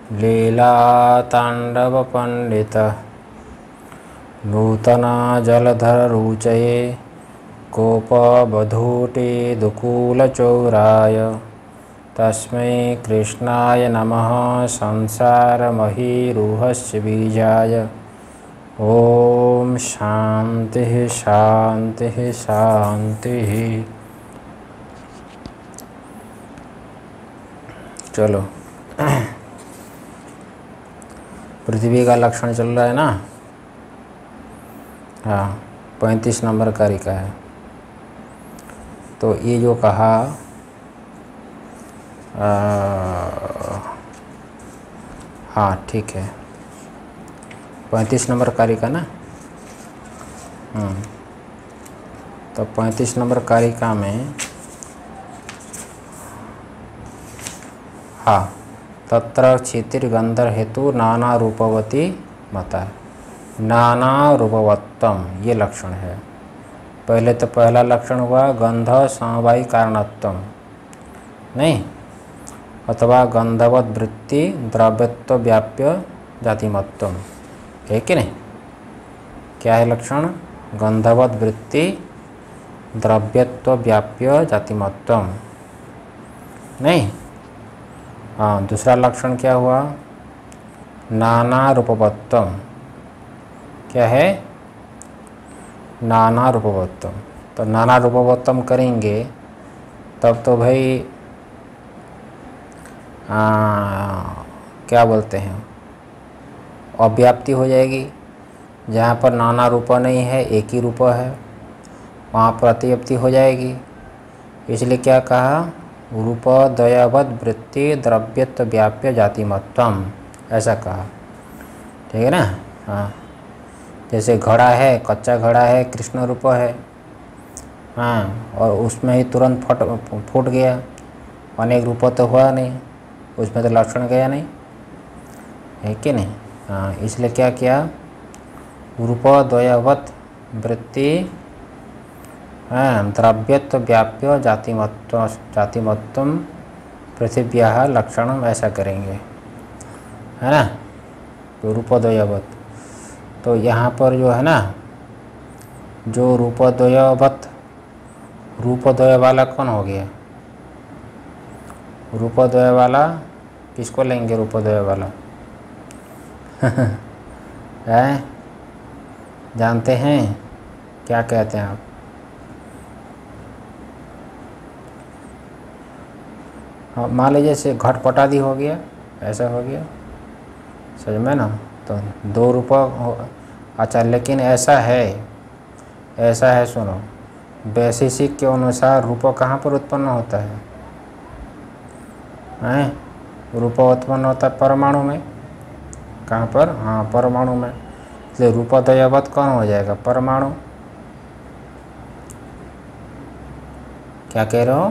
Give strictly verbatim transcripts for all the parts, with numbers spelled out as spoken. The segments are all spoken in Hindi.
लीलाताण्डवपण्डितः नूतना जलधररुचये कोपवधूटिदुकूलचौराय तस्मै कृष्णाय नमः संसारमहीरुहस्य बीजाय। ओम शांति शांति शांति। चलो पृथ्वी का लक्षण चल रहा है ना। हाँ, पैंतीस नंबर कारिका है। तो ये जो कहा आ, हाँ ठीक है, पैंतीस नंबर कारिका ना। हम्म तो पैंतीस नंबर कारिका में हाँ, तत्र क्षितिर्गंधर हेतु नाना रूपवती मता, नाना रूपवत्तम ये लक्षण है। पहले तो पहला लक्षण हुआ गंध समवायी कारणत्वम, नहीं, अथवा गंधवत वृत्ति द्रव्यत्व व्याप्य जातिमत्वम, है कि नहीं। क्या है लक्षण? गंधवत वृत्ति द्रव्यत्व व्याप्य जातिमत्वम, नहीं। हाँ, दूसरा लक्षण क्या हुआ? नाना रूपवत्तम। क्या है? नाना रूपवत्तम। तो नाना रूपवत्तम करेंगे तब तो भाई आ, क्या बोलते हैं, अव्याप्ति हो जाएगी। जहाँ पर नाना रूप नहीं है, एक ही रूप है, वहाँ पर अतिव्याप्ति हो जाएगी। इसलिए क्या कहा? रूप द्वयवद वृत्ति द्रव्यत्व व्याप्य जातिमत्वम, ऐसा कहा। ठीक है ना। हाँ, जैसे घड़ा है, कच्चा घड़ा है, कृष्ण रूप है, हाँ, और उसमें ही तुरंत फट फूट गया, अनेक रूप तो हुआ नहीं, उसमें तो लक्षण गया नहीं, है कि नहीं। हाँ, इसलिए क्या किया? रूप द्वयवत वृत्ति हाँ द्रव्यत्व व्याप्य जातिमत्व जातिमत्वम पृथिव्याः लक्षणम, ऐसा करेंगे, है ना। तो रूप द्वयवत, तो यहाँ पर जो है ना, जो रूप द्वयवत, रूप द्वय वाला कौन हो गया? रूप द्वय वाला किसको लेंगे? रूप द्वय वाला है, जानते हैं क्या कहते हैं आप? हाँ, मान लीजिए जैसे घटपटादी हो गया, ऐसा हो गया, समझ में ना। तो दो रूप हो, अच्छा, लेकिन ऐसा है, ऐसा है, सुनो, वैशेषिक के अनुसार रूप कहाँ पर उत्पन्न होता है? हैं, रूप उत्पन्न होता है परमाणु में। कहाँ पर? हाँ, परमाणु में। इसलिए रूपद्वयवत कौन हो जाएगा? परमाणु। क्या कह रहे हो?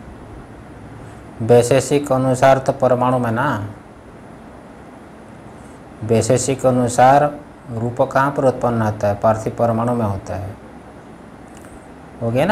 वैशेषिक अनुसार तो परमाणु में ना, वैशेषिक अनुसार रूप कहाँ पर उत्पन्न होता है? पार्थिव परमाणु में होता है। हो गया ना।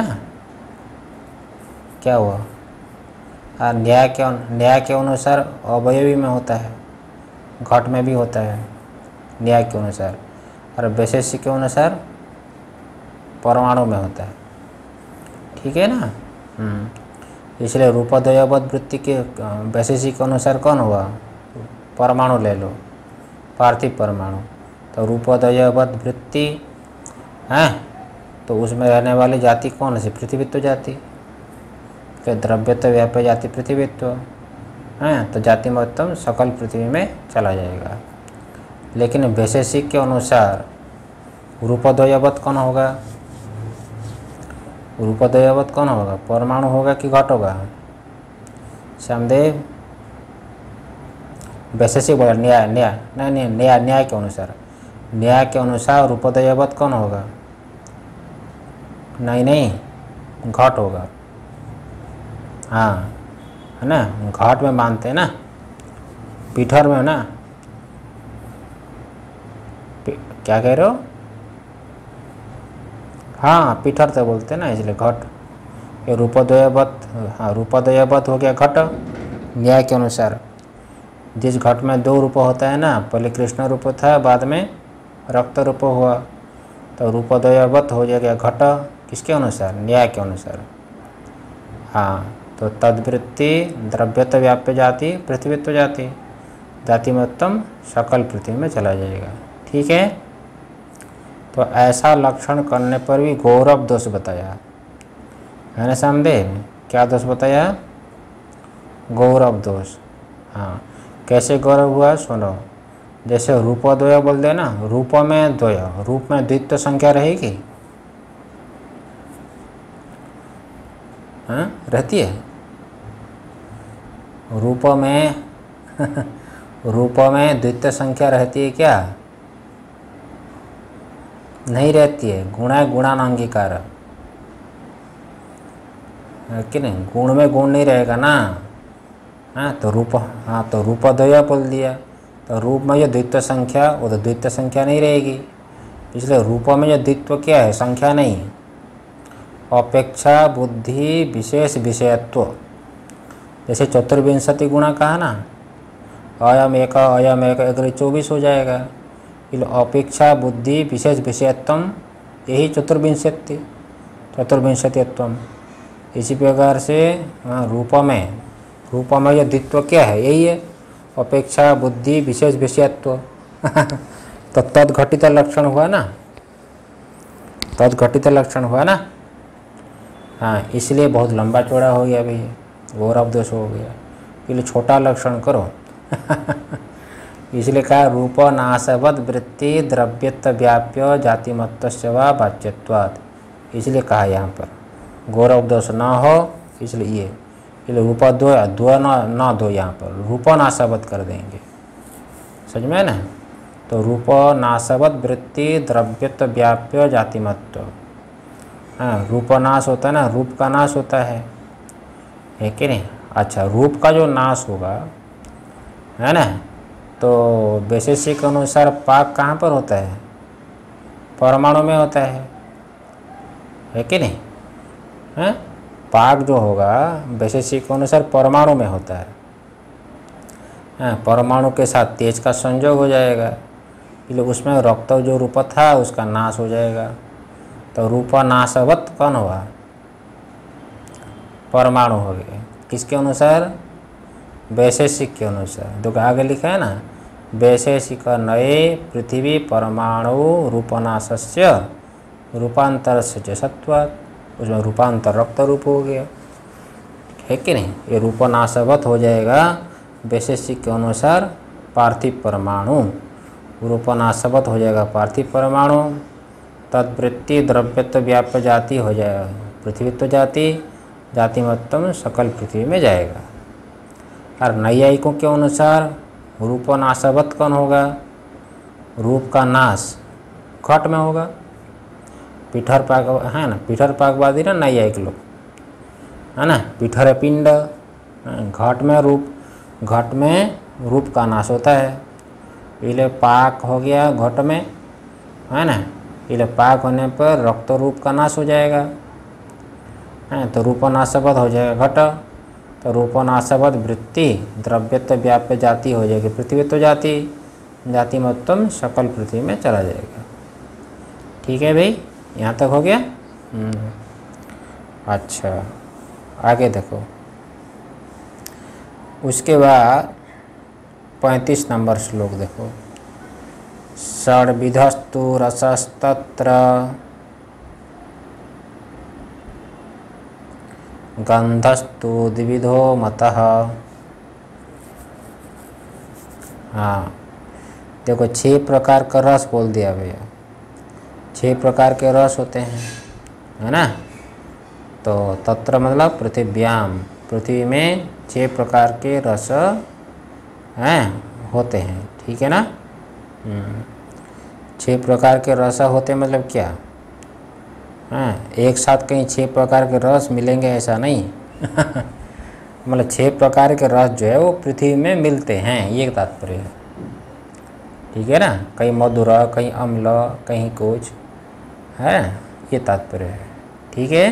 क्या हुआ? हाँ, न्याय के न्याय के अनुसार अवयवी में होता है, घट में भी होता है, न्याय के अनुसार, और वैशेषिक के अनुसार परमाणु में होता है। ठीक है ना। हम्म इसलिए रूपद्वयवत वृत्ति के वैशेषिक के अनुसार कौन हुआ? परमाणु ले लो, पार्थिव परमाणु। तो रूपद्वयवत वृत्ति है, तो उसमें रहने वाली जाति कौन सी? पृथ्वीत्व जाति। तो द्रव्यत्व व्याप्य जाति पृथ्वीत्व है, तो जातिमत्तम सकल पृथ्वी में चला जाएगा। लेकिन वैशेषिक के अनुसार रूपद्वयवत कौन होगा? रूपद्वयवत कौन होगा? परमाणु होगा कि घट होगा? श्यामदेव, वैशेषिक बोला, न्याय न्याय नहीं नहीं न्याय न्याय के अनुसार, न्याय के अनुसार रूपद्वयवत कौन होगा? नहीं नहीं, घट होगा। हाँ, है ना, घाट में मानते हैं ना, पीठर में ना। क्या कह रहे हो? हाँ, पीठर तो बोलते हैं ना, इसलिए घट। ये रूपद्वयवत, हाँ, रूपद्वयवत हो गया घट न्याय के अनुसार। जिस घट में दो रूप होता है ना, पहले कृष्ण रूप था, बाद में रक्त रूप हुआ, तो रूपद्वयवत हो जाएगा घट, किसके अनुसार? न्याय के अनुसार। हाँ, तो तद्वृत्ति द्रव्यत्व व्याप्य जाति पृथ्वीत्व जाति, जाति महत्तम सकल पृथ्वी में चला जाएगा। ठीक है, तो ऐसा लक्षण करने पर भी गौरव दोष बताया है ना समदेव? क्या दोष बताया? गौरव दोष। हाँ, कैसे गौरव हुआ सुनो। जैसे रूपद्वय बोल दे ना, रूप में द्वय, रूप में द्वित्व संख्या रहेगी? हाँ, रहती है। रूप में रूप में द्वितीय संख्या रहती है क्या? नहीं रहती है। गुणा गुणानांगीकार है कि नहीं? गुण में गुण नहीं रहेगा ना। हाँ, तो रूप, हाँ तो रूपद्वय बोल दिया, तो रूप में जो द्वितीय संख्या, वो तो द्वितीय संख्या नहीं रहेगी। इसलिए रूप में जो द्वित्व क्या है? संख्या नहीं है। अपेक्षा बुद्धि विशेष विषयत्व, जैसे चतुर्विंशति गुणा कहा ना, अयम एक अयम एक अगर चौबीस हो जाएगा। इसलिए अपेक्षा बुद्धि विशेष विषयत्व, यही चतुर्विंशति चतुर्विंशतित्व। इसी प्रकार से रूप में रूप में जो द्वित्व क्या है? यही है, अपेक्षा बुद्धि विशेष विषयत्व। तो तद्घटित लक्षण हुआ ना, तद्घटित लक्षण हुआ ना। हाँ, इसलिए बहुत लंबा चौड़ा हो गया भाई, गौरव दोष हो गया। इसलिए छोटा लक्षण करो। इसलिए कहा रूप नाशवद वृत्ति द्रव्यत्व व्याप्य जातिमत्तस्य वा वाच्यत्वात्, इसलिए कहा यहाँ पर गौरव दोष न हो, इसलिए ये इसलिए रूप दो दो न न दो, यहाँ पर रूप नाशवद कर देंगे। समझ में ना? तो रूप नाशवद वृत्ति द्रव्यत्व व्याप्य जातिमत्व। हाँ, रूप नाश होता है ना, रूप का नाश होता है, है कि नहीं? अच्छा, रूप का जो नाश होगा है ना, तो वैशेषिक के अनुसार पाक कहाँ पर होता है? परमाणु में होता है, है कि नहीं? हैं? पाक जो होगा वैशेषिक के अनुसार परमाणु में होता है। हैं? परमाणु के साथ तेज का संयोग हो जाएगा, इसलिए उसमें रक्त जो रूप था उसका नाश हो जाएगा। तो रूप नाशवत कौन हुआ? परमाणु हो गए। किसके अनुसार? वैशेषिक के अनुसार। तो आगे लिखा है ना, वैशेषिक नए पृथ्वी परमाणु रूपनाशस्य रूपांतर से सत्वात्, उसमें रूपांतर रक्त रूप हो गया, है कि नहीं? ये रूपनाशवत हो जाएगा वैशेषिक के अनुसार पार्थिव परमाणु, रूपनाशवत हो जाएगा पार्थिव परमाणु। तद्वृत्ति द्रव्यत्व व्याप्य जाति हो जाएगा पृथ्वीत्व जाति, जाति महत्तम सकल पृथ्वी में जाएगा। और नैयायिकों के अनुसार रूप नाशवत कौन होगा? रूप का नाश घट में होगा। पिठर पाक है ना, पिठर पाकवादी ना नैयायिक लोग, है ना। पिठर पिंड, घट में रूप, घट में रूप का नाश होता है, इसलिए पाक हो गया घट में, है ना। इसलिए पाक होने पर रक्त रूप का नाश हो जाएगा, है तो रूपनाशवत हो जाएगा घट। तो रूपनाशवत वृत्ति द्रव्यत्व व्याप्य जाति हो जाएगी पृथ्वीत्व जाति, जाति महत्तम सकल पृथ्वी में चला जाएगा। ठीक है भाई, यहाँ तक हो गया। अच्छा, आगे देखो। उसके बाद पैंतीस नंबर श्लोक देखो। षड्विधस्तु रसस्तत्र गंधस्तु द्विविधो मतः। हाँ देखो, छह प्रकार का रस बोल दिया भैया, छह प्रकार के रस होते हैं, है ना। तो तत्र मतलब पृथिव्याम, पृथ्वी में छह प्रकार के रस हैं होते हैं, ठीक है ना। छह प्रकार के रस होते हैं मतलब क्या? हाँ, एक साथ कहीं छह प्रकार के रस मिलेंगे ऐसा नहीं। मतलब छह प्रकार के रस जो है वो पृथ्वी में मिलते हैं, ये तात्पर्य है, ठीक है ना। कहीं मधुर, कहीं अम्ल, कहीं कुछ है, ये तात्पर्य है, ठीक है।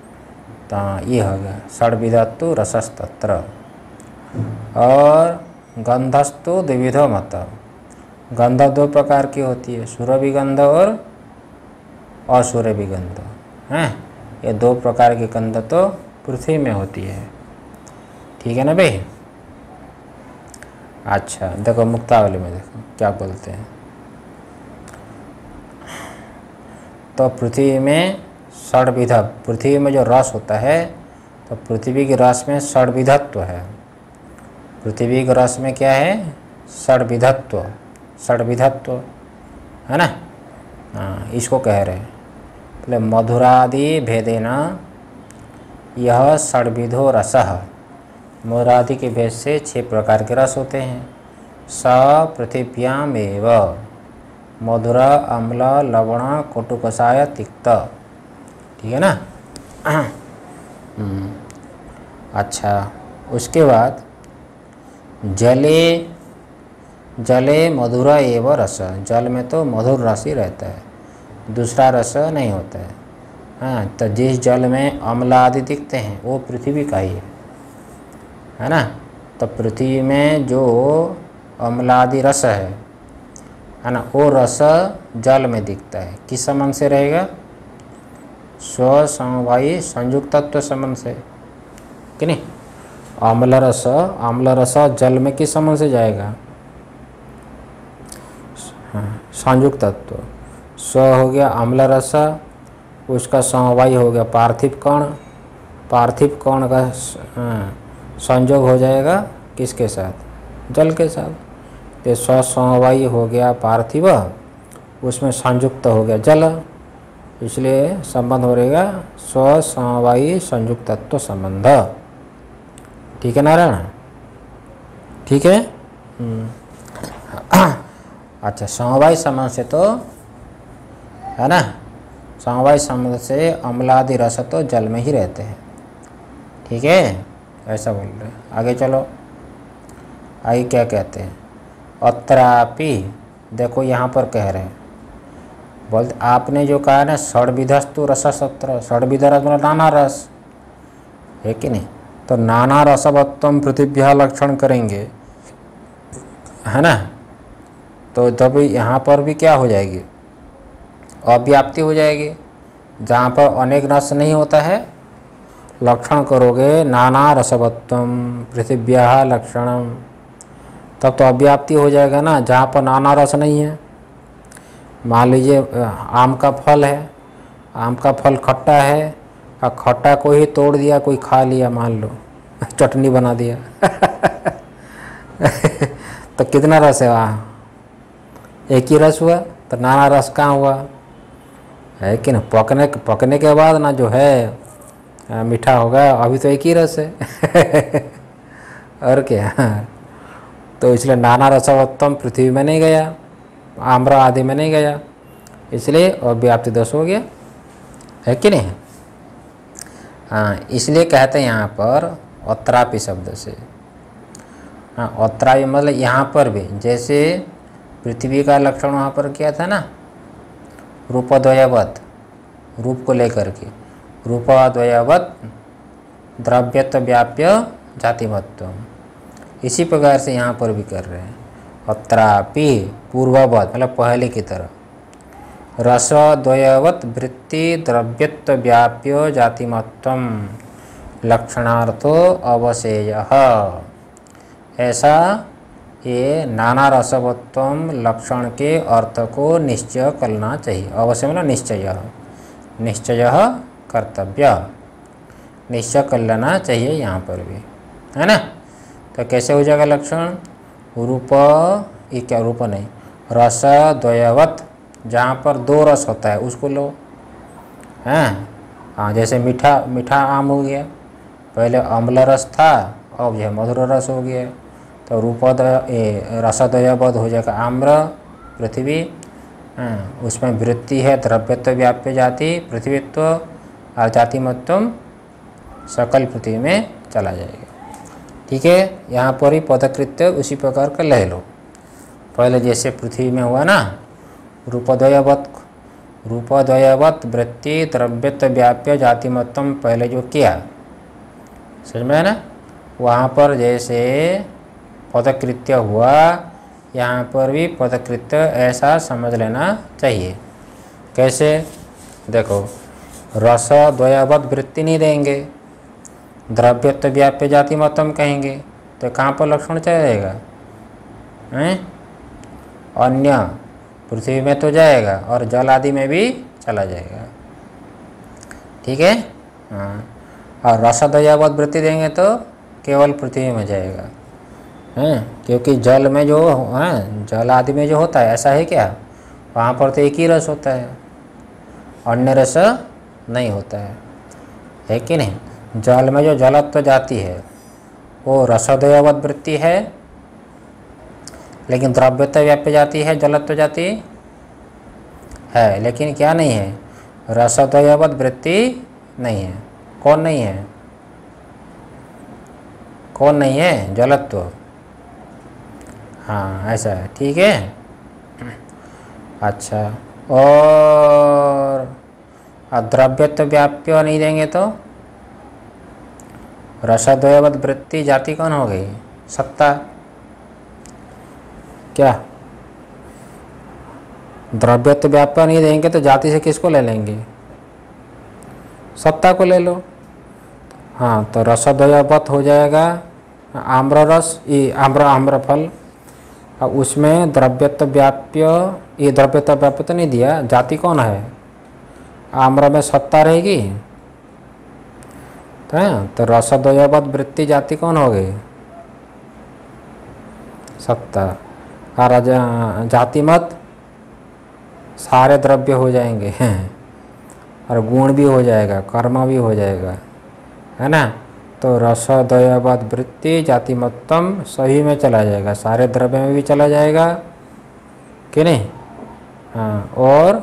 तो ये हो गया षड्विधस्तु रसस्तत्र। और गंधस्तु द्विविधो मत। गंध दो प्रकार की होती है, सुरभि गंध और असुरभि गंध हैं। ये दो प्रकार की गंध तो पृथ्वी में होती है, ठीक है ना भाई। अच्छा देखो मुक्तावली में देखो क्या बोलते हैं। तो पृथ्वी में षड्विध, पृथ्वी में जो रस होता है तो पृथ्वी के रस में षड्विधत्व है। पृथ्वी के रस में क्या है? षड्विधत्व, षड्विधत्व है ना। हाँ इसको कह रहे हैं पहले मधुरादि भेदेन यह षड्विधो रसः। मधुरादि के भेद से छह प्रकार के रस होते हैं। स पृथिव्यामेव मधुर अम्ल लवण कटु कषाय तिक्त, ठीक है ना। अच्छा उसके बाद जले, जले मधुर एव रस, जल में तो मधुर रस ही रहता है, दूसरा रस नहीं होता है। हाँ तो जिस जल में अम्ल आदि दिखते हैं वो पृथ्वी का ही है, है ना। तो पृथ्वी में जो अम्ल आदि रस है है ना, वो रस जल में दिखता है। किस संबंध से रहेगा? स्व समवायी संयुक्त तत्व संबंध से, कि नहीं। अम्ल रस, अम्ल रस जल में किस संबंध से जाएगा? हाँ संयुक्त तत्व। स्व हो गया अम्ल रस, उसका समवायी हो गया पार्थिव कण, पार्थिव कण का संयोग हो जाएगा किसके साथ? जल के साथ। तो स्व समवायी हो गया पार्थिव, उसमें संयुक्त हो गया जल, इसलिए संबंध हो रहेगा स्व समवायी संयुक्त तत्व संबंध, ठीक है नारायण, ठीक है। अच्छा समवायी संबंध से तो है ना, समवायी संबंध से अम्लादि रस तो जल में ही रहते हैं, ठीक है, ऐसा बोल रहे हैं। आगे चलो, आगे क्या कहते हैं? अत्रापि, देखो यहाँ पर कह रहे हैं, बोलते आपने जो कहा ना षड्विधस्तु रसस्तत्र, षड्विध रस मतलब नाना रस है कि नहीं। तो नाना रसवत्तम पृथिव्या लक्षण करेंगे, है ना। तो तब यहाँ पर भी क्या हो जाएगी? अव्याप्ति हो जाएगी। जहाँ पर अनेक रस नहीं होता है, लक्षण करोगे नाना रसवत्तम पृथिव्या लक्षणम, तब तो अव्याप्ति हो जाएगा ना। जहाँ पर नाना रस नहीं है, मान लीजिए आम का फल है, आम का फल खट्टा है और खट्टा को ही तोड़ दिया, कोई खा लिया, मान लो चटनी बना दिया तो कितना रस है वहाँ? एक ही रस हुआ, तो नाना रस कहाँ हुआ? है कि ना। पकने पकने के बाद ना जो है मीठा होगा, अभी तो एक ही रस है और क्या। तो इसलिए नाना रसवत्तम पृथ्वी में नहीं गया, आम्र आदि में नहीं गया, इसलिए अव्याप्ति दोष हो गया, है कि नहीं। हाँ इसलिए कहते हैं यहाँ पर अत्रापि शब्द से। हाँ अत्रापि मतलब यहाँ पर भी, जैसे पृथ्वी का लक्षण वहाँ पर किया था ना रूपद्वयवत, रूप को लेकर के, रूपद्वयवत द्रव्यत्व व्याप्य जातिमत्व, इसी प्रकार से यहाँ पर भी कर रहे हैं। अत्रापि पूर्ववत मतलब पहले की तरह, रसद्वयवत वृत्ति द्रव्यत्व व्याप्य जातिमत्वम लक्षणार्थो अवशेयः, ऐसा ये नाना रसवत्वम लक्षण के अर्थ को निश्चय करना चाहिए। अवश्य मतलब निश्चय, निश्चय कर्तव्य, निश्चय कर लेना चाहिए यहाँ पर भी, है ना। तो कैसे हो जाएगा लक्षण? रूप, ये क्या रूप नहीं, रस द्वयवत, जहाँ पर दो रस होता है उसको लो, हैं। हाँ जैसे मीठा, मीठा आम हो गया, पहले अम्ल रस था, अब यह मधुर रस हो गया, तो रूपद्वय रसद्वयवत हो जाएगा आम्र पृथ्वी, हाँ उसमें वृत्ति है द्रव्यत्व व्याप्य जाति पृथ्वीत्व और जातिमत्वम सकल पृथ्वी में चला जाएगा, ठीक है। यहाँ पर ही पदकृत्य उसी प्रकार का ले लो, पहले जैसे पृथ्वी में हुआ ना रूपद्वयवत, रूपद्वयवत वृत्ति द्रव्यत्व व्याप्य जातिमत्वम पहले जो किया, समझ में है ना। वहाँ पर जैसे पदकृत्य हुआ, यहाँ पर भी पदकृत्य ऐसा समझ लेना चाहिए। कैसे? देखो, रस द्वयावत वृत्ति नहीं देंगे, द्रव्यत्व व्याप्य जाति मतम कहेंगे, तो कहाँ पर लक्षण चलेगा? हैं? अन्य पृथ्वी में तो जाएगा और जल आदि में भी चला जाएगा। ठीक है। हाँ, और रस द्वयावत वृत्ति देंगे तो केवल पृथ्वी में जाएगा। हैं? क्योंकि जल में जो है, जल आदि में जो होता है, ऐसा है क्या? वहाँ पर तो एक ही रस होता है, अन्य रस नहीं होता है, है कि नहीं? जल में जो जलत्व जाति है वो रसद्वयावत वृत्ति है, लेकिन द्रव्यत्व व्याप्य जाति है, जलत्व जाति है, लेकिन क्या नहीं है? रसद्वयावत वृत्ति नहीं है। कौन नहीं है? कौन नहीं है? जलत्व। हाँ, ऐसा है। ठीक है। अच्छा, और द्रव्यत्व व्याप्य नहीं देंगे तो रसद्वयावत वृत्ति जाति कौन हो गई? सत्ता। क्या? द्रव्यत्व व्याप्य नहीं देंगे तो जाति से किसको ले लेंगे? सत्ता को ले लो। हाँ, तो रसद्वयावत हो जाएगा आम्र रस, ये आम्र आम्र फल, और उसमें द्रव्यत्व व्याप्य, ये द्रव्यत्व व्याप्य तो नहीं दिया, जाति कौन है? आम्र में सत्ता रहेगी, तो रसद्वयावत वृत्ति जाति कौन हो गई? सत्ता। और जाति मत सारे द्रव्य हो जाएंगे और गुण भी हो जाएगा, कर्म भी हो जाएगा, है ना? तो रसद्वयावत वृत्ति जाति मतम सही में चला जाएगा, सारे द्रव्य में भी चला जाएगा कि नहीं? हाँ, और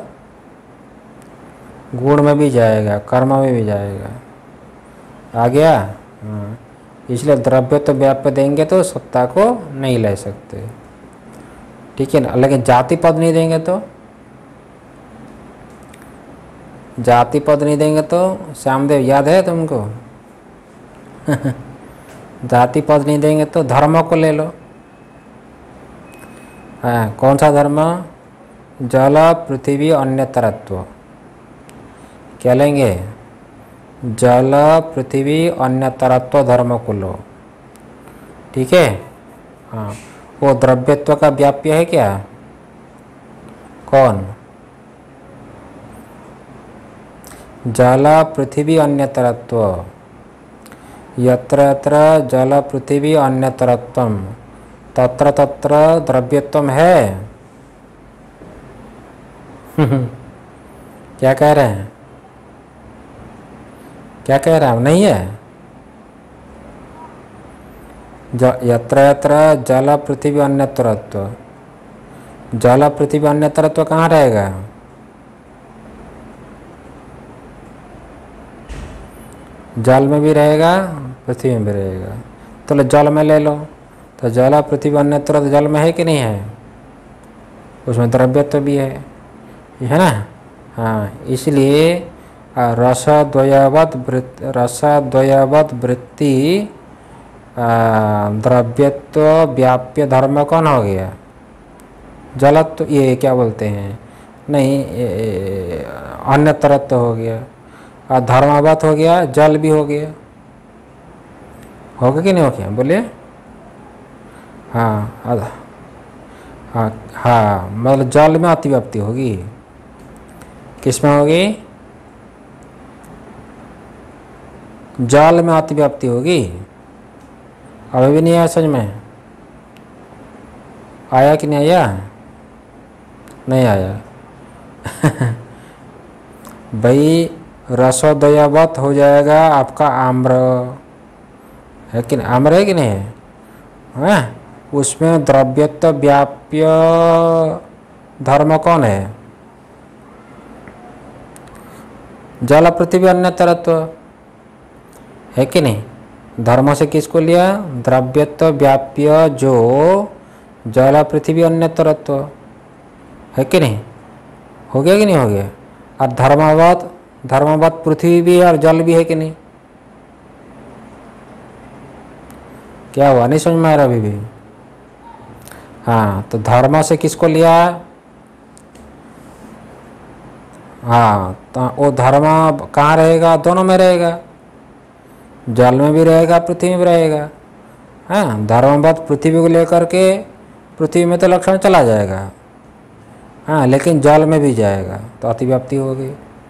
गुण में भी जाएगा, कर्म में भी जाएगा। आ गया? हाँ, इसलिए द्रव्य तो व्याप्य देंगे तो सत्ता को नहीं ले सकते। ठीक है ना? लेकिन जाति पद नहीं देंगे तो, जाति पद नहीं देंगे तो श्यामदेव याद है तुमको? जाति पद नहीं देंगे तो धर्म को ले लो। हाँ, कौन सा धर्म? जल पृथ्वी अन्यतरत्व। क्या लेंगे? जल पृथ्वी अन्यतरत्व धर्म को लो। ठीक है। हाँ, वो द्रव्यत्व का व्याप्य है क्या? कौन? जल पृथ्वी अन्यतरत्व, यत्र यत्र जल पृथ्वी अन्यतरत्वम तत्र तत्र द्रव्यत्वम है। क्या कह रहे हैं? क्या कह रहा हूँ? नहीं है? यत्र यत्र जल पृथ्वी अन्यतरत्व, जल पृथ्वी अन्यतरत्व कहाँ रहेगा? जल में भी रहेगा, पृथ्वी में भी रहेगा। तो जल में ले लो, तो जल पृथ्वी अन्यत्र जल में है कि नहीं है? उसमें द्रव्यत्व भी है, है ना? हाँ, इसलिए रसद्वयावत वृत्ति, रसद्वयावत वृत्ति द्रव्यत्व व्याप्य धर्म कौन हो गया? जलत्व, ये क्या बोलते हैं? नहीं, अन्यतरत्व हो गया, और धर्मावत हो गया, जल भी हो गया। होगा कि नहीं हो गया? बोलिए। हाँ हाँ हाँ, मतलब जल में अतिव्याप्ति होगी। किस में होगी? जल में अतिव्याप्ति होगी। अभी भी नहीं आया समझ में? आया कि नहीं आया? नहीं आया। भाई, रसोदयावत हो जाएगा आपका आम्र, है कि नहीं? आम्र है कि नहीं है? हाँ, उसमें द्रव्यत्व व्याप्य धर्म कौन है? जल पृथ्वी अन्यतरत्व, है कि नहीं? धर्म से किसको लिया? द्रव्यत्व व्याप्य जो जल पृथ्वी अन्यतरत्व, है कि नहीं? हो गया कि नहीं हो गया? और धर्मावत, धर्मावत पृथ्वी भी है और जल भी है कि नहीं? क्या हुआ? नहीं समझ में आ रहा अभी भी? हाँ, तो धर्म से किसको लिया? हाँ, तो वो धर्म कहाँ रहेगा? दोनों में रहेगा, जल में भी रहेगा, पृथ्वी में भी रहेगा। हाँ, धर्मवत पृथ्वी को लेकर के पृथ्वी में तो लक्षण चला जाएगा, हाँ, लेकिन जल में भी जाएगा तो अतिव्याप्ति होगी।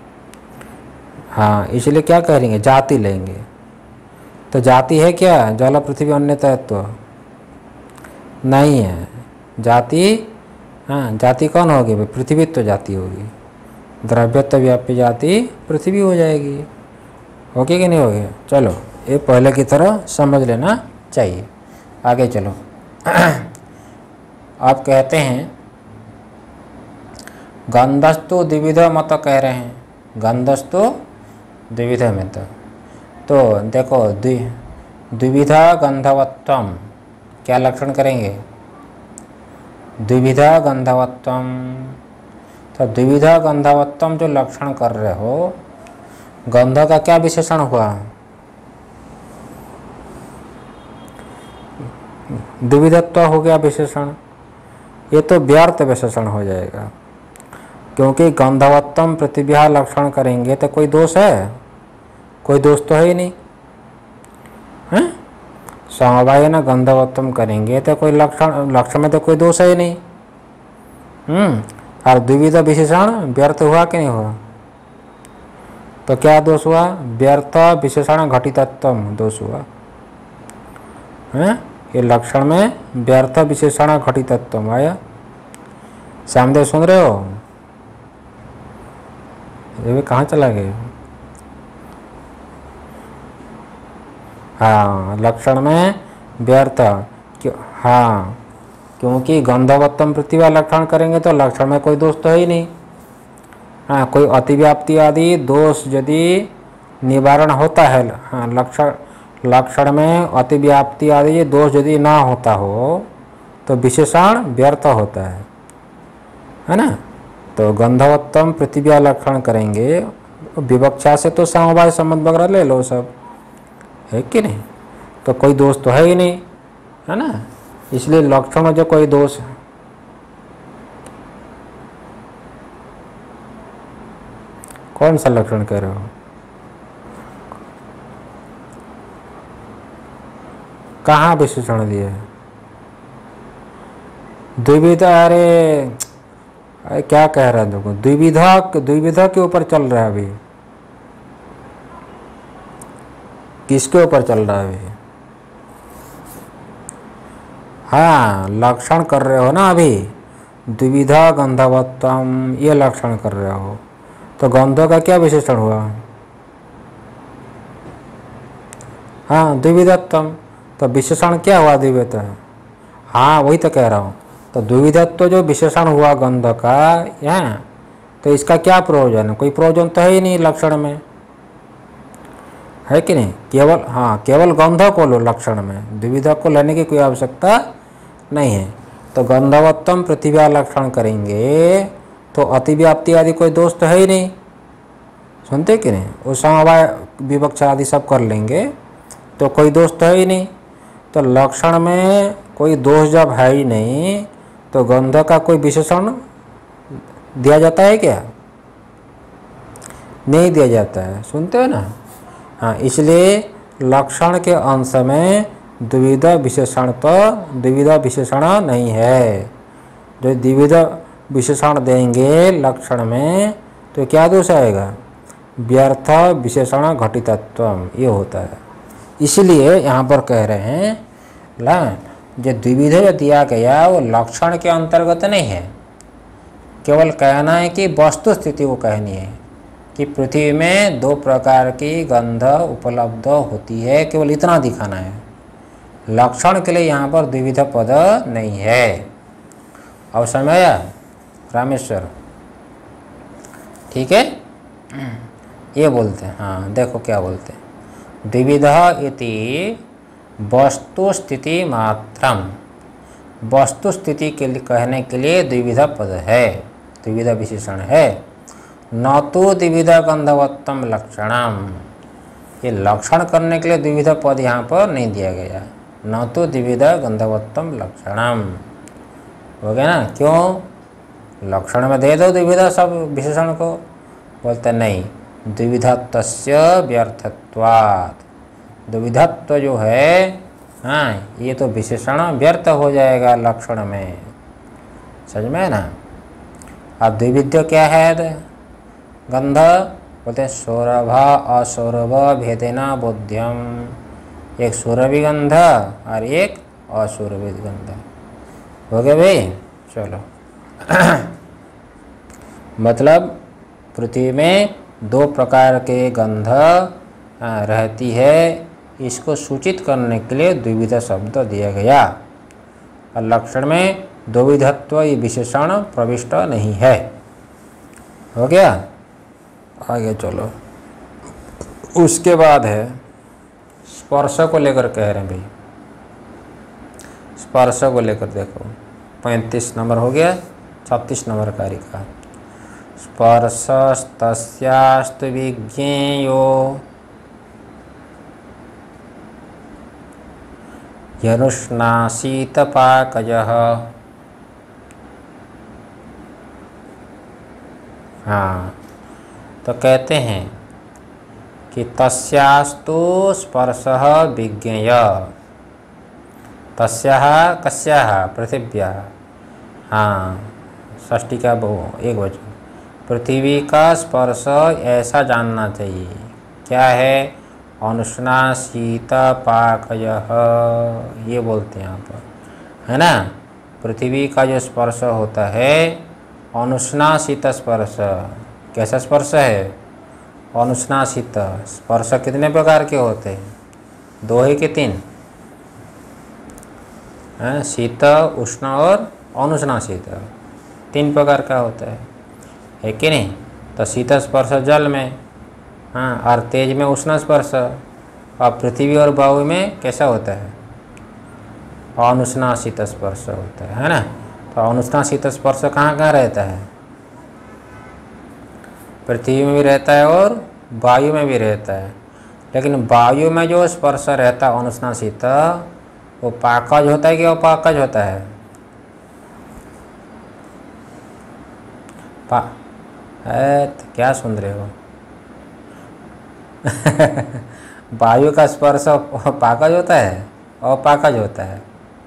हाँ, इसलिए क्या करेंगे? जाति लेंगे। तो जाति है क्या? जल पृथ्वी अन्य तत्व नहीं है जाति। हाँ, जाति कौन होगी? पृथ्वी तो जाति होगी, द्रव्यत्व व्याप्य जाति पृथ्वी हो जाएगी। ओके कि नहीं होगी? चलो, ये पहले की तरह समझ लेना चाहिए। आगे चलो। आप कहते हैं गंधस्तु द्विविध मत कह रहे हैं, गंधस्तु द्विविध मत। तो देखो, द्वि द्विविधा गंधवत्वम क्या लक्षण करेंगे? द्विविधा गंधवत्वम। तो द्विविधा गंधवत्वम जो लक्षण कर रहे हो, गंध का क्या विशेषण हुआ? द्विविधत्व हो गया विशेषण, ये तो व्यर्थ विशेषण हो जाएगा, क्योंकि गंधवत्तम प्रतिभा लक्षण करेंगे तो कोई दोष है? कोई दोष तो है ही नहीं, हैं? समवाय न गंधवत्तम करेंगे तो कोई लक्षण लक्षण में तो कोई दोष है ही नहीं। हम्म और द्विविध विशेषण व्यर्थ हुआ कि नहीं हुआ? तो क्या दोष हुआ? व्यर्थ विशेषण घटितत्व दोष हुआ, हैं? ये लक्षण में व्यर्थ विशेषण घटितत्व आया। सामने सुन रहे हो? ये भी कहाँ चला गए? हाँ, लक्षण में व्यर्थ क्यों? हाँ, क्योंकि गंधवत्तम पृथ्वी लक्षण करेंगे तो लक्षण में कोई दोष तो है ही नहीं। हाँ, कोई अतिव्याप्ति आदि दोष यदि निवारण होता है, हाँ, लक्षण लक्षण में अतिव्याप्ति आदि दोष यदि ना होता हो तो विशेषण व्यर्थ होता है, है ना? तो गंधवत्तम पृथ्वी लक्षण करेंगे, विवक्षा से तो समवाय संबंध वगैरह ले लो सब, है कि नहीं? तो कोई दोष तो है ही नहीं, है ना? इसलिए लक्षण में जो कोई दोष है, कौन सा लक्षण कह रहे हो? कहाँ विशेषण दिए? द्विविधा। अरे अरे क्या कह रहा है? देखो, द्विविधा द्विविधा के ऊपर चल रहा है अभी। किसके ऊपर चल रहा है अभी? हाँ, लक्षण कर रहे हो ना अभी, द्विविधा गंधवत्तम, ये लक्षण कर रहे हो। तो गंधों का क्या विशेषण हुआ? हाँ, द्विविधत्वम। तो विशेषण क्या हुआ? द्विविध। हाँ, वही तो कह रहा हूँ। तो द्विविधत्व जो विशेषण हुआ गंध का, यहाँ तो इसका क्या प्रयोजन? कोई प्रयोजन तो है ही नहीं लक्षण में, है कि नहीं? केवल हाँ केवल गंध को लो लक्षण में, द्विविध को लेने की कोई आवश्यकता नहीं है। तो गंधवत्तम पृथ्वी लक्षण करेंगे तो अतिव्याप्ति आदि कोई दोष तो है ही नहीं, सुनते कि नहीं? वो समवाय विवक्षा आदि सब कर लेंगे तो कोई दोष तो है ही नहीं। तो लक्षण में कोई दोष जब है ही नहीं तो गंध का कोई विशेषण दिया जाता है क्या? नहीं दिया जाता है, सुनते हो ना? हाँ, इसलिए लक्षण के अंश में द्विविध विशेषण तो द्विविध विशेषण नहीं है। जो द्विविध विशेषण देंगे लक्षण में तो क्या दोष आएगा? व्यर्थ विशेषण घटितत्व, ये होता है। इसलिए यहाँ पर कह रहे हैं ला जो द्विविध जो दिया गया वो लक्षण के अंतर्गत नहीं है, केवल कहना है कि वस्तु स्थिति को कहनी है कि पृथ्वी में दो प्रकार की गंध उपलब्ध होती है, केवल इतना दिखाना है। लक्षण के लिए यहाँ पर द्विविध पद नहीं है। अब समय आया रामेश्वर? ठीक है, ये बोलते हैं। हाँ, देखो क्या बोलते हैं, द्विविध इति वस्तु स्थिति मात्रम। वस्तु स्थिति के लिए कहने के लिए द्विविध पद है, द्विविध विशेषण है। न तो द्विविध गंधवत्तम लक्षणम, ये लक्षण करने के लिए द्विविध पद यहाँ पर नहीं दिया गया। न तो द्विविध गंधवत्तम लक्षणम, हो गया ना। क्यों? लक्षण में दे दो द्विविधा सब विशेषण को, बोलते नहीं, द्विविधत्वस्य व्यर्थत्वात्, द्विविधत्व जो है, हाँ, ये तो विशेषण व्यर्थ हो जाएगा लक्षण में, समझ में ना। अब द्विविध्य क्या है? गंध, बोलते हैं सौरभ असौरभ भेदेना बोध्यम, एक सौरभी गंध और एक असौरभी गंध। हो गया भाई। चलो मतलब पृथ्वी में दो प्रकार के गंध रहती है, इसको सूचित करने के लिए द्विविध शब्द दिया गया। और लक्षण में द्विविधत्व ये विशेषण प्रविष्ट नहीं है। हो गया। आगे चलो। उसके बाद है स्पर्श को लेकर कह रहे हैं भाई, स्पर्श को लेकर देखो, पैंतीस नंबर हो गया, छत्तीस नंबर कारिका। स्पर्शस्तस्यास्तु विज्ञेयो यनुष्णासीतपाकयः। हाँ, तो कहते हैं कि तस्यास्तु स्पर्शः विज्ञेय, तस्याः कस्याः पृथिव्याः, हाँ षष्ठी का बहु एक वचन, पृथ्वी का स्पर्श ऐसा जानना चाहिए, क्या है? अनुष्णा शीत पाकयः, ये बोलते हैं यहाँ पर, है ना। पृथ्वी का जो स्पर्श होता है अनुष्णा शीत स्पर्श, कैसा स्पर्श है? अनुष्णा शीत स्पर्श। कितने प्रकार के होते हैं? दो ही के तीन? हैं, शीत, उष्ण और अनुष्णा शीत, तीन प्रकार का होता है, है कि नहीं। तो शीत स्पर्श जल में, हाँ, और तेज में उष्ण स्पर्श, और पृथ्वी और वायु में कैसा होता है? अनुष्णा शीत स्पर्श होता है, है ना। तो अनुष्णा शीत स्पर्श कहाँ कहाँ रहता है? पृथ्वी में भी रहता है और वायु में भी रहता है। लेकिन वायु में जो स्पर्श रहता है अनुष्णा शीत, वो पाकज होता है कि अपाकज होता है? पा है तो क्या सुन रहे हो? वायु का स्पर्श पाकज होता है, अपाकज होता है?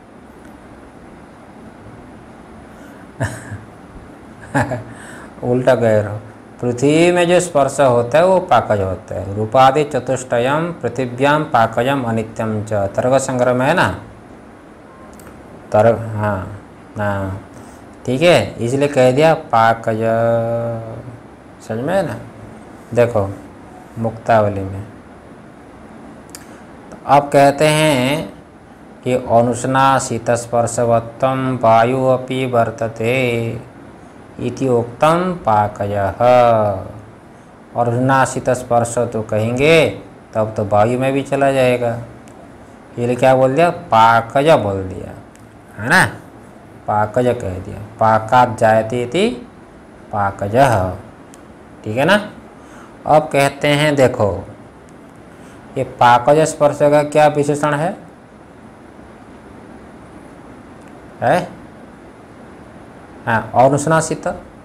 उल्टा कह रहे हो। पृथ्वी में जो स्पर्श होता है वो पाकज होता है। रूपादि चतुष्टयम पृथिव्याम पाकजम अनित्यम च, तर्क संग्रह में है ना, तर्क, हाँ हाँ, ठीक है, इसलिए कह दिया पाकज, समझ में है ना। देखो मुक्तावली में तो अब कहते हैं कि अनुष्णा शीतस्पर्शवत्तम वायु अपि वर्तते इति उक्तम पाकयः। और अनुष्णा शीतस्पर्श तो कहेंगे तब तो वायु में भी चला जाएगा, इसलिए क्या बोल दिया? पाकज बोल दिया, है ना, पाकज कह दिया। पाकात जायते इति पाकजः, ठीक है ना। अब कहते हैं देखो, ये पाकज स्पर्श का क्या विशेषण है? है हाँ, अनुष्णा शीत।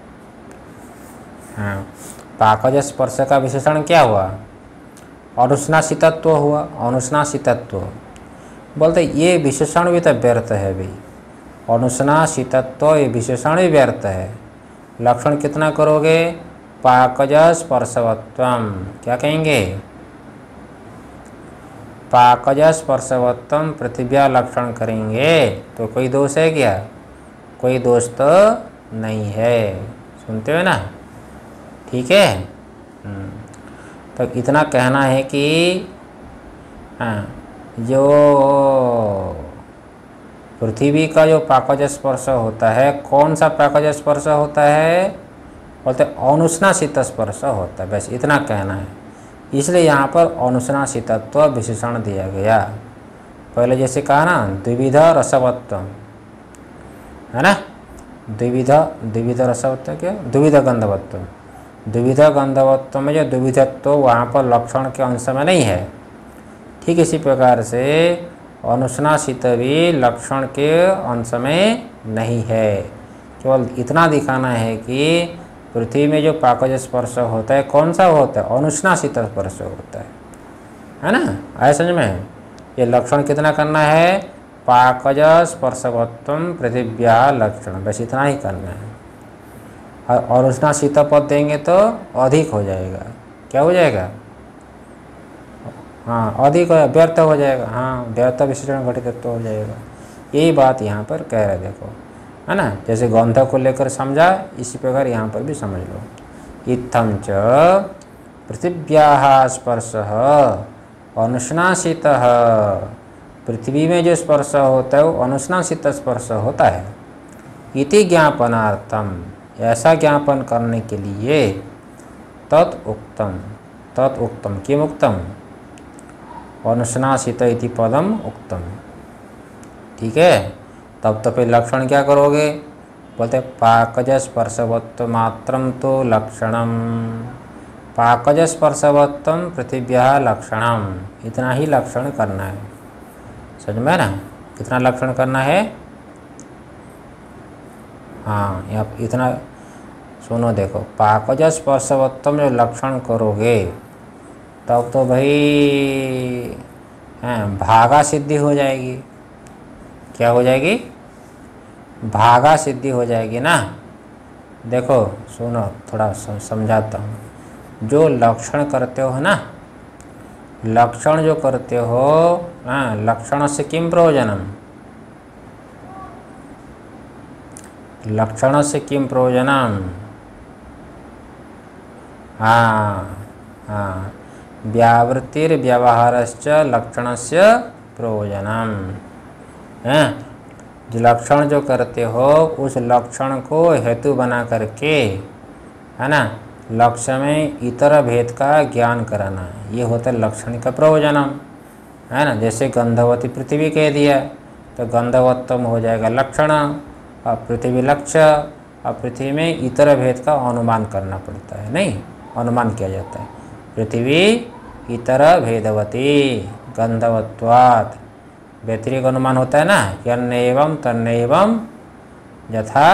हाँ, पाकज स्पर्श का विशेषण क्या हुआ? अनुष्णा शीतत्व हुआ, अनुष्णा शीतत्व। बोलते ये विशेषण भी तो व्यर्थ है भाई, अनुष्णा शीतत्व ये विशेषण ही व्यर्थ है। लक्षण कितना करोगे? पाकज स्पर्शवत्वम, क्या कहेंगे? पाकज स्पर्शवत्वम पृथिव्या लक्षण करेंगे तो कोई दोष है क्या? कोई दोष तो नहीं है, सुनते हो ना, ठीक है। तो इतना कहना है कि हाँ, जो पृथ्वी का जो पाकज स्पर्श होता है, कौन सा पाकज स्पर्श होता है? बोलते अनुष्णा शीत स्पर्श होता है, बस इतना कहना है। इसलिए यहाँ पर अनुष्णा शीतत्व विशेषण दिया गया। पहले जैसे कहा ना द्विविध रसवत्व, है ना, द्विविध द्विविध रसवत्व क्या, द्विविध गंधवत्व, द्विविध गंधवत्व में जो द्विविधत्व वहाँ पर लक्षण के अंश में नहीं है। ठीक इसी प्रकार से अनुष्णा शीत भी लक्षण के अंश में नहीं है। केवल इतना दिखाना है कि पृथ्वी में जो पाकज स्पर्श होता है कौन सा होता है, अनुष्णासित स्पर्श होता है, है ना। आया समझ में। ये लक्षण कितना करना है, पाकज स्पर्शवत्वम पृथिव्या लक्षण, बस इतना ही करना है। और अनुष्णासित पद देंगे तो अधिक हो जाएगा, क्या हो जाएगा, हाँ अधिक व्यर्थ हो जाएगा, हाँ व्यर्थ विशेषण घटित हो जाएगा। यही बात यहाँ पर कह रहे देखो, है ना। जैसे गंध को लेकर समझा, इसी प्रकार यहाँ पर भी समझ लो। इत्थं च पृथिव्याः स्पर्शः अनुष्णासितः, पृथ्वी में जो स्पर्श होता है वो अनुष्णासित स्पर्श होता है। इति ज्ञापनार्थम, ऐसा ज्ञापन करने के लिए तत् उक्तम, तत् उक्तम किम उक्तम, अनुष्णासित इति पदम उक्तम। ठीक है, तब तो फिर लक्षण क्या करोगे, बोलते पाकज स्पर्शवत्व मात्रम तो लक्षणम, पाकज स्पर्शवत्वम पृथिव्या लक्षणम, इतना ही लक्षण करना है। समझ में ना, कितना लक्षण करना है, हाँ यहाँ इतना सुनो देखो, पाकज स्पर्शवत्वम जो लक्षण करोगे तब तो भाई हैं भागा सिद्धि हो जाएगी। क्या हो जाएगी, भागा सिद्धि हो जाएगी ना। देखो सुनो थोड़ा समझाता हूँ। जो लक्षण करते हो ना, लक्षण जो करते हो, हाँ लक्षण से किम प्रयोजनम, लक्षण से किम प्रयोजनम, हाँ हाँ व्यावृत्तिर व्यवहारश्च लक्षणस्य प्रयोजनम, हैं जो लक्षण जो करते हो उस लक्षण को हेतु बना करके, है ना, लक्ष्य में इतर भेद का ज्ञान कराना, ये होता है लक्षण का प्रयोजनम, है ना। जैसे गंधवती पृथ्वी कह दिया तो गंधवत्तम हो जाएगा लक्षण, और पृथ्वी लक्ष्य, और पृथ्वी में इतर भेद का अनुमान करना पड़ता है, नहीं अनुमान किया जाता है। पृथ्वी इतर भेदवती गंधवत्वात्, व्यतिरिक अनुमान होता है ना, यन्नेवं तन्नेवं यथा,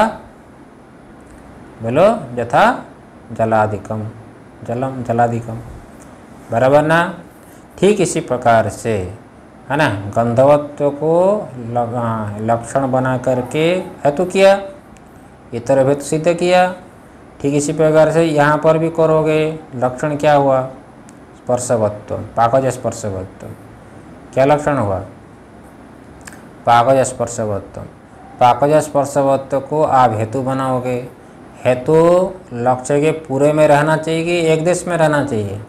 बोलो यथा जलादिकम, जलम जलादिकम, बराबर ना। ठीक इसी प्रकार से, है ना, गंधवत्व को लक्षण बना करके हेतु किया, इतर भेद सिद्ध किया। ठीक इसी प्रकार से यहाँ पर भी करोगे, लक्षण क्या हुआ, स्पर्शवत्व, पाकज स्पर्शवत्व, क्या लक्षण हुआ, पाकज स्पर्शवत्व। पाकज स्पर्शवत्व को आप हेतु बनाओगे, हेतु लक्ष्य के पूरे में रहना चाहिए कि एक देश में रहना चाहिए,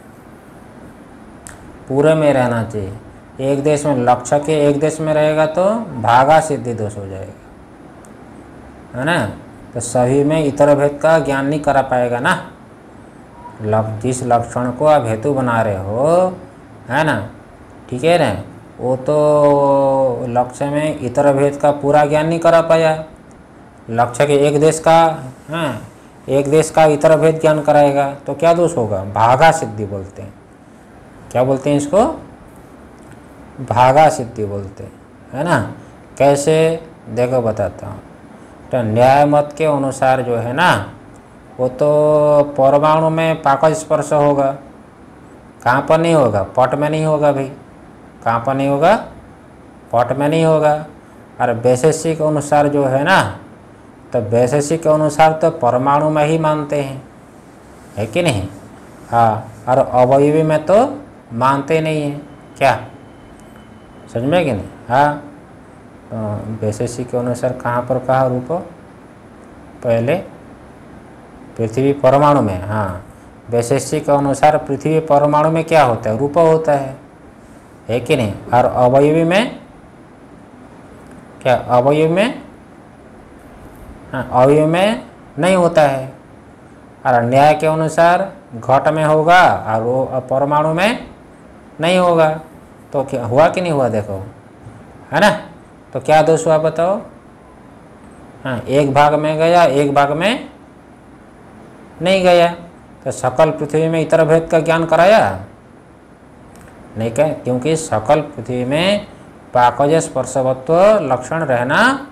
पूरे में रहना चाहिए। एक देश में, लक्ष्य के एक देश में रहेगा तो भागा सिद्धि दोष हो जाएगा, है ना। तो सभी में इतर भेद का ज्ञान नहीं करा पाएगा ना। लक जिस लक्षण को आप हेतु बना रहे हो, है ना, ठीक है ना, वो तो लक्ष्य में इतर भेद का पूरा ज्ञान नहीं करा पाया। लक्ष्य के एक देश का, हाँ एक देश का इतर भेद ज्ञान कराएगा तो क्या दोष होगा, भागा सिद्धि बोलते हैं। क्या बोलते हैं इसको, भागा सिद्धि बोलते हैं, है ना। कैसे, देखो बताता हूँ। तो न्याय मत के अनुसार जो है ना, वो तो परमाणु में पाकज स्पर्श होगा, कहाँ पर नहीं होगा, पट में नहीं होगा भाई, कहाँ पर नहीं होगा, पट में नहीं होगा। और वैशेषिक के अनुसार जो है ना, तो वैशेषिक के अनुसार तो परमाणु में ही मानते हैं, है कि नहीं, हाँ। और अवयवी में तो मानते नहीं हैं, क्या समझ में कि नहीं, हाँ। तो वैशेषिक के अनुसार कहाँ पर कहा रूप, पहले पृथ्वी परमाणु में, हाँ वैशेषिक के अनुसार पृथ्वी परमाणु में क्या होता है, रूप होता है, है कि नहीं। और अवयवी में क्या, अवयवी में, हाँ अवयवी में नहीं होता है। और न्याय के अनुसार घट में होगा और वो परमाणु में नहीं होगा। तो क्या हुआ कि नहीं हुआ, देखो, है ना। तो क्या दोष हुआ बताओ, हाँ एक भाग में गया, एक भाग में नहीं गया। तो सकल पृथ्वी में इतर भेद का ज्ञान कराया नहीं, क्या, क्योंकि सकल पृथ्वी में पाकज स्पर्शवत्व लक्षण रहना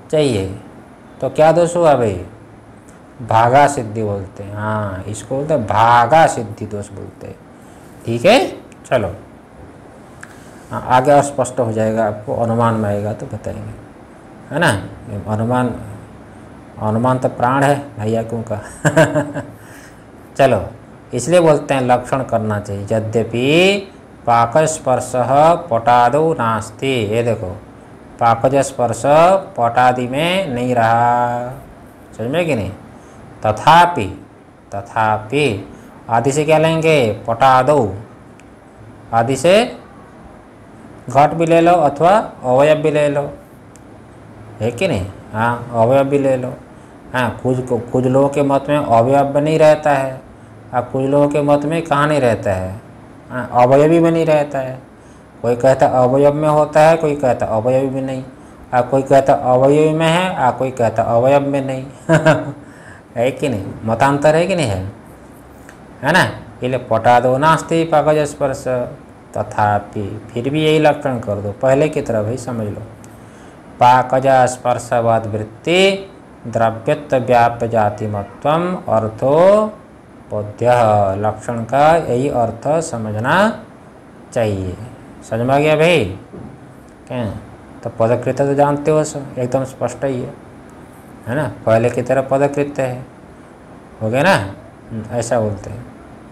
चाहिए, तो क्या दोष हुआ भाई? भागा सिद्धि बोलते हैं। हाँ, इसको बोलते हैं भागा सिद्धि दोष बोलते हैं। ठीक है, चलो हाँ, आगे और स्पष्ट हो जाएगा आपको, अनुमान में आएगा तो बताएंगे, है ना। अनुमान अनुमान तो प्राण है भैया क्यों का चलो, इसलिए बोलते हैं लक्षण करना चाहिए। यद्यपि पाकज स्पर्श पटादो नास्ति, ये देखो पाकज स्पर्श पटादि में नहीं रहा, समझ में कि नहीं। तथापि तथापि आदि से क्या लेंगे? पटादो, आदि से घट भी ले लो अथवा अवयव भी ले लो, है कि नहीं। हाँ, अवयव भी ले लो। हाँ, कुछ कुछ लोगों के मत में अवयव बनी रहता है और कुछ लोगों के मत में कहाँ नहीं रहता है, हाँ, अवयवी बनी रहता है। कोई कहता अवयव में होता है, कोई कहता अवयवी में नहीं, और कोई कहता अवयवी में है और कोई कहता अवयव में नहीं है कि नहीं, मतांतर है कि नहीं है, है ना। इसलिए पटादो नास्ति पाकज स्पर्श, तथापि फिर भी यही लक्षण कर दो पहले की तरह, भाई समझ लो। पाकज स्पर्शवद वृत्ति द्रव्यत्व व्याप्य जातिमत्वम अर्थो बोध्य, लक्षण का यही अर्थ समझना चाहिए। समझ में आ गया भाई? क्या तो पदकृत्य तो जानते हो, एकदम स्पष्ट ही है, है ना। पहले की तरह पदकृत्य है, हो गया ना, ऐसा बोलते हैं।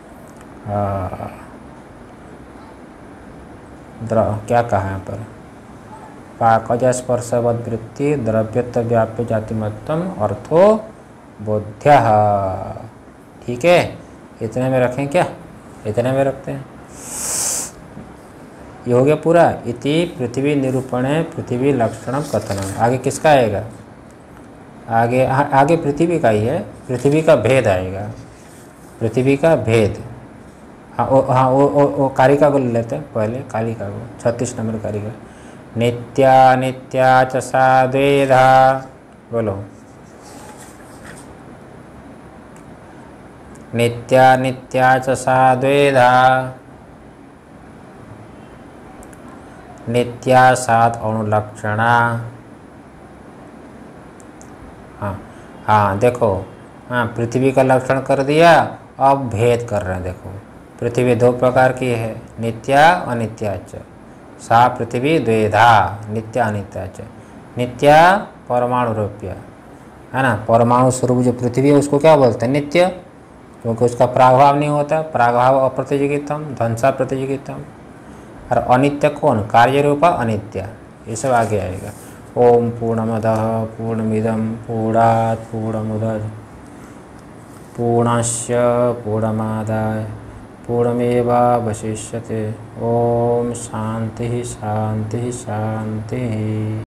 द्र क्या कहा यहाँ पर? पाकज स्पर्शवद वृत्ति द्रव्यत्व व्याप्य जातिमत्वम अर्थो बोध्य। ठीक है, इतने में रखें क्या? इतने में रखते हैं। ये हो गया पूरा। इति पृथ्वी निरूपणे पृथ्वी लक्षणम कथनम। आगे किसका आएगा? आगे आ, आगे पृथ्वी का ही है, पृथ्वी का भेद आएगा, पृथ्वी का भेद। हाँ वो हाँ वो वो, वो कारिका को ले लेते हैं पहले, कारिका को, छत्तीस नंबर कारिका। नित्या नित्या च सा द्वेधा, बोलो। नित्या नित्या च सा द्वेधा, नित्या सात अनुलक्षणा। हाँ हाँ देखो, हाँ पृथ्वी का लक्षण कर दिया, अब भेद कर रहे हैं। देखो पृथ्वी दो प्रकार की है, नित्या अनित्या च। सा पृथ्वी द्वेधा, नित्या अनित्या च। नित्या परमाणु रूप्य, है ना, परमाणु स्वरूप जो पृथ्वी है उसको क्या बोलते हैं? नित्य, क्योंकि उसका प्रागभाव नहीं होता। प्रागभाव अप्रतियोगितम, ध्वंसा प्रतियोगितम। और अनित्य कौन? कार्य रूपा अनित्य। ये सब आगे आएगा। ओम पूर्णमदः पूर्णमिदं पूर्णात् पूर्णमुदच्यते पूर्णस्य पूर्णमादाय पूर्णमेवावशिष्यते। ओम शांति शांति शांति।